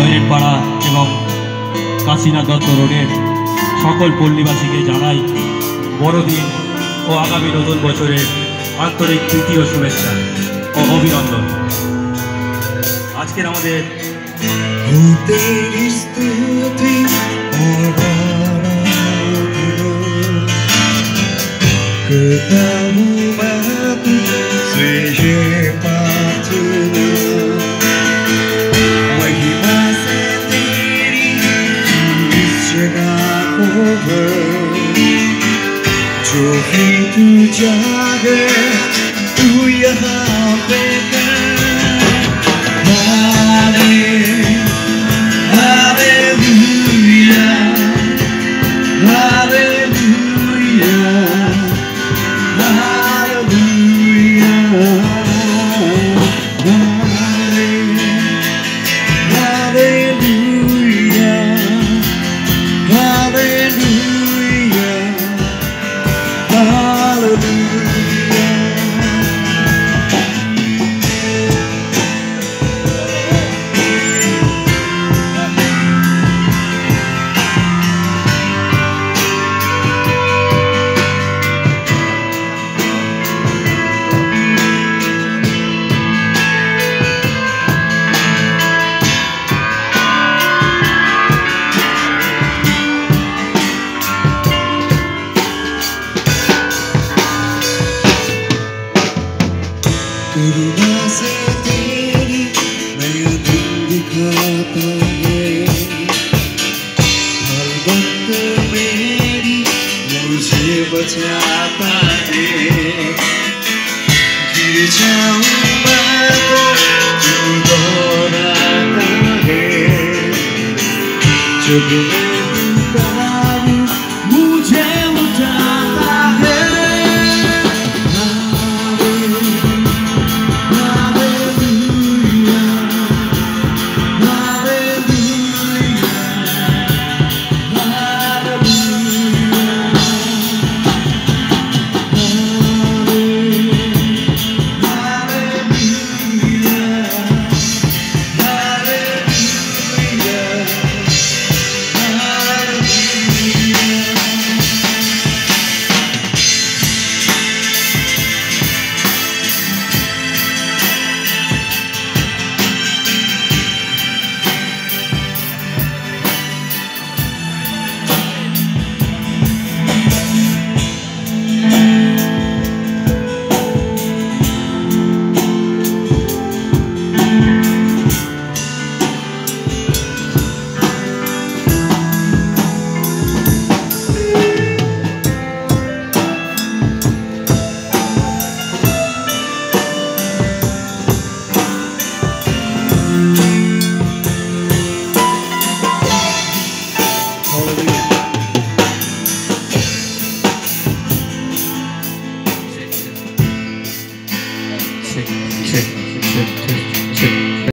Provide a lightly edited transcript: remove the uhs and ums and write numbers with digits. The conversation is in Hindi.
জয়রেটপাড়া এবং কাশীনাথ দত্ত রোডের সকল পল্লীবাসীকে জানাই বড়দিন ও আগামী নতুন বছরের আন্তরিক তৃতীয় শুভেচ্ছা ও অভিনন্দন। আজকের আমাদের जो भी तू जागे तू यहाँ पे करुणा से तेरी नया दिन दिखाता है, हर वक्त मेरी मुझे बचाता है। गिर जाऊं मैं तो तू दोहराता है, जब मैं पुकारूं मुझे उठाता है।